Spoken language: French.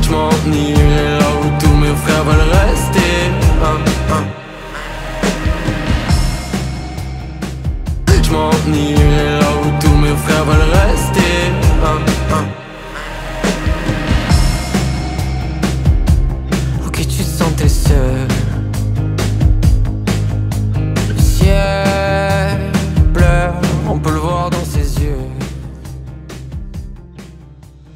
J'irai là où tous mes frères veulent rester. Irai là où tous mes frères veulent